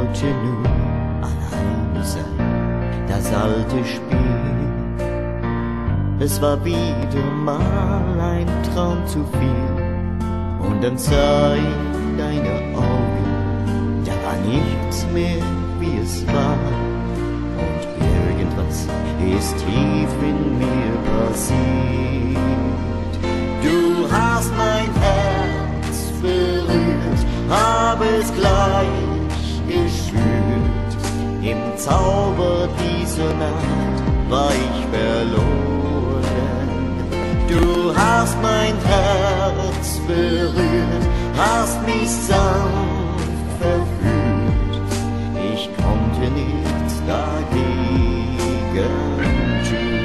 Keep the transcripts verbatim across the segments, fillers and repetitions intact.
wollte nur alleine sein, das alte Spiel. Es war wieder mal ein Traum zu viel. Und dann sah ich deine Augen, da war nichts mehr, wie es war. Und irgendwas ist tief in mir passiert. Du hast mein Herz berührt, hab es gleich gespürt. Im Zauber dieser Nacht war ich verloren. Du hast mein Herz berührt, hast mich sanft verführt. Ich konnte nichts dagegen tun.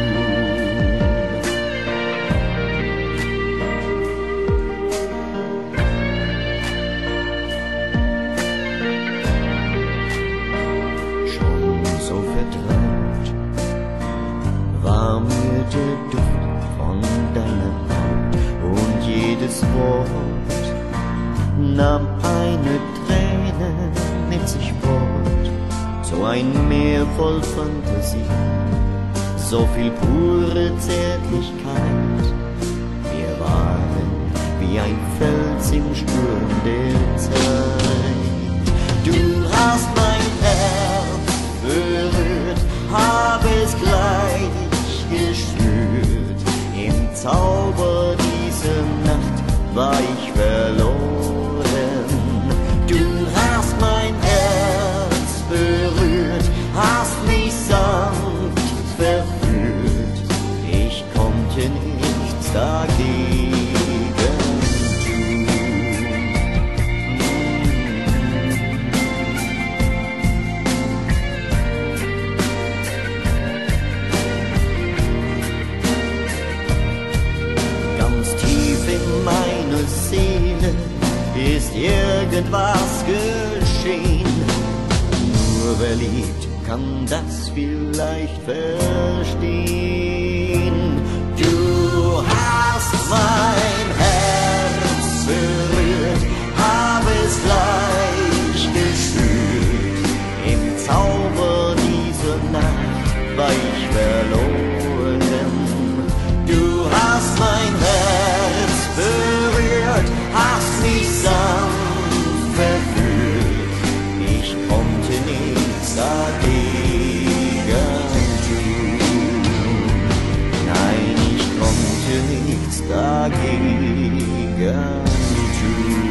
Schon so vertraut war mir der Duft von deiner Haut und jedes Wort nahm eine Träne mit sich fort. So ein Meer voll Fantasie, so viel pure Zärtlichkeit. Wir waren wie ein Fels im Sturm der Zeit. Du hast mein Herz berührt, hab es gleich gespürt. Im Zauber dieser Nacht war ich verloren. Du hast mein Herz berührt, hast mich sanft verführt. Ich konnte nichts dagegen tun. Ganz tief in meiner Seele ist irgendwas geschehen. Nur wer liebt, kann das vielleicht verstehen. Du hast mein Herz berührt, hab es gleich gespürt. Im Zauber dieser Nacht war ich verloren. Du hast mein Herz berührt, hast mich sanft verführt. Ich konnte nichts dagegen tun. Nein, ich konnte nichts dagegen tun.